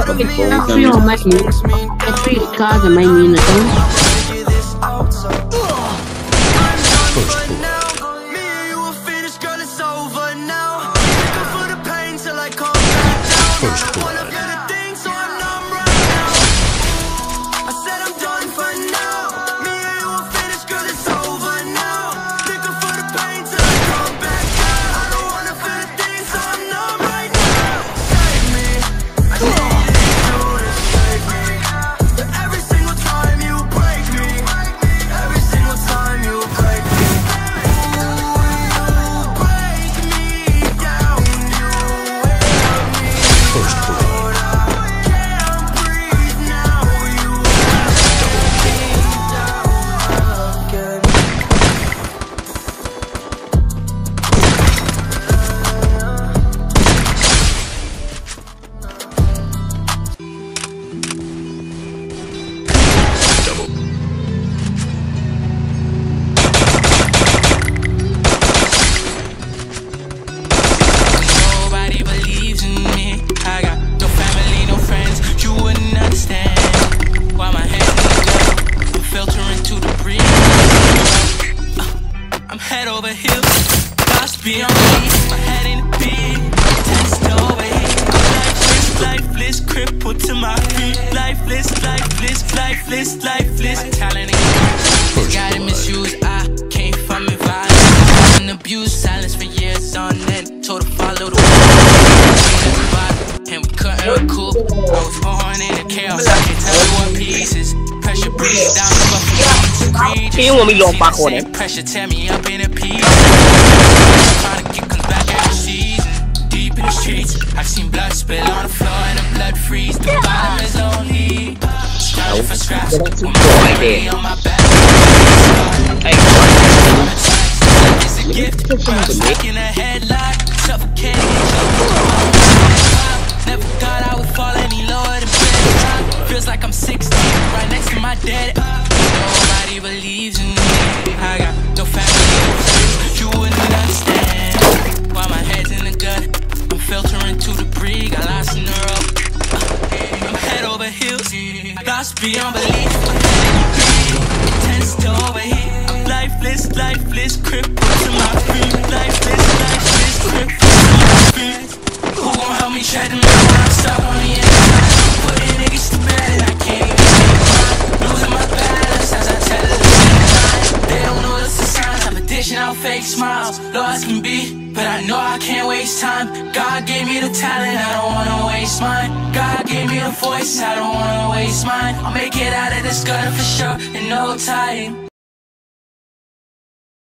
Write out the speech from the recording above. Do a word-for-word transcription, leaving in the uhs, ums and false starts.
Actually, on my mute. Actually, the cards on my mute. First blood. Beyond me, my head in the beat, test over here. Lifeless, lifeless, crippled to my feet. Lifeless, lifeless, lifeless, lifeless. My talent ain't got misused. I came from violence and abuse, silence for years on end. Told her follow the way, and we couldn't recoup. I was born in the chaos. I can't tell you what pieces. Pressure breathes down the buffalo. He want me to back on it. Pressure tear me up in a piece. Trying to get comes back every season. Deep in the streets, I've seen blood spill on the floor and the blood freeze. The bottom is lonely. Striving for scraps. With my family on my back. It's a gift. I'm stuck in a headlock. Suffocating. Never thought I would fall any lower than bed. Feels like I'm sixteen, right next to my dad. Nobody believes in me. I got no family. You wouldn't understand. While my head's in the gut, I'm filtering to debris. Got lost in the road. I'm head over heels. Lost beyond belief. Tends to overheat. I'm lifeless, lifeless, crippled to my feet. Lifeless, lifeless, crippled to my feet. Who gon' help me tread them out when I'm stuck on the inside? Putting niggas to bed and I can't even see mine. Losing my balance as I tell it. They don't notice the signs. I'm dishing out fake smiles. Lost can be, but I know I can't waste time. God gave me the talent, I don't wanna waste mine. God gave me the voice, I don't wanna waste mine. I'll make it out of this gutter for sure in no time.